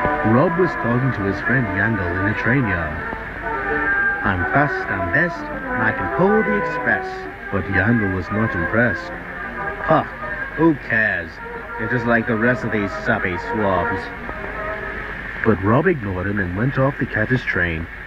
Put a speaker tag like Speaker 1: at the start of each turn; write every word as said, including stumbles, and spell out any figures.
Speaker 1: Rob was talking to his friend Yandel in a train yard. "I'm fast and best, and I can pull the express." But Yandel was not impressed. "Huh, who cares? You're just like the rest of these sappy swabs." But Rob ignored him and went off to catch his train